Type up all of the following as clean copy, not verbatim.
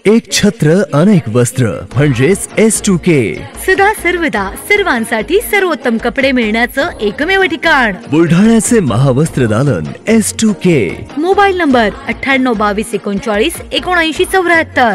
एक छत्र अनेक वस्त्र म्हणजेच S2K. सदा सर्वदा सर्वांसाठी सर्वोत्तम कपडे मिळण्याचं एकमेव ठिकाण बुलढाण्याचे महावस्त्र दालन S2K. Mobile number 98 22 39 79 74.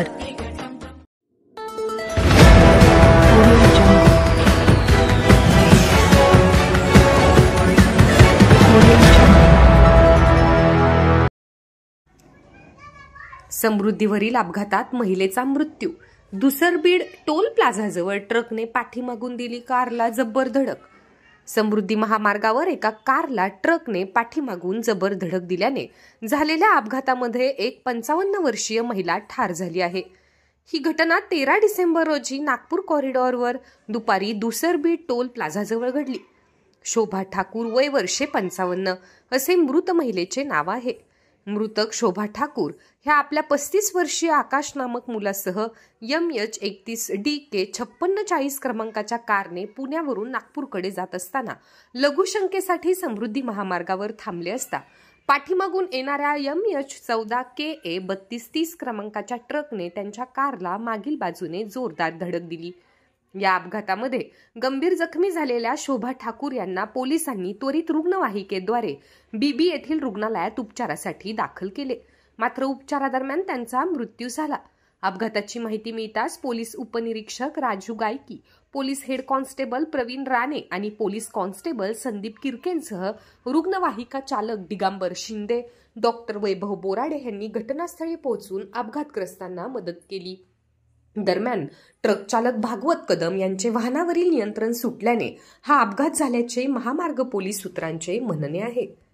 समृद्धीवरील अपघातात महिलेचा मृत्यू. दुसरबीड टोल प्लाझाजवळ ट्रकने पाठीमागून दिली कारला जबर धडक. समृद्धी महामार्गावर एका कारला ट्रकने पाठीमागून जबर धडक दिल्याने झालेल्या अपघातामध्ये एक 55 वर्षीय महिला ठार झाली आहे. ही घटना 13 डिसेंबर रोजी नागपूर कॉरिडॉरवर दुपारी दुसरबीड टोल प्लाझाजवळ घडली. शोभा ठाकूर, वय वर्षे 55 असे मृत महिलेचे नाव आहे. मृतक शोभा ठाकूर ह्या आपल्या 35 वर्षीय आकाश नामक मुलासह MH31DK 5640 क्रमांकाच्या कारने पुण्यावरून नागपूरकडे जात असताना लघुशंकेसाठी समृद्धी महामार्गावर थांबले असता पाठीमागून येणाऱ्या MH14KA 3230 क्रमांकाच्या ट्रकने त्यांच्या कारला मागील बाजूने जोरदार धडक दिली. या अपघातामध्ये गंभीर जखमी झालेल्या शोभा ठाकूर यांना पोलिसांनी त्वरित रुग्णवाहिकेद्वारे बीबी येथील रुग्णालयात उपचारासाठी दाखल केले. मात्र उपचारादरम्यान त्यांचा मृत्यू झाला. अपघाताची माहिती मिळताच पोलीस उपनिरीक्षक Raju Gayki, police head constable Pravin Rane आणि पोलीस कॉन्स्टेबल संदीप किरकेंसह रुग्णवाहिका चालक दिगंबर शिंदे, डॉक्टर वैभव बोराडे यांनी घटनास्थळी पोहोचून अपघातग्रस्तांना मदत केली. दरम्यान ट्रक चालक भागवत कदम यांचे वाहनावरील नियंत्रण सुटल्याने हा अपघात झाल्याचे महामार्ग पोलीस सूत्रांचे म्हणणे आहे.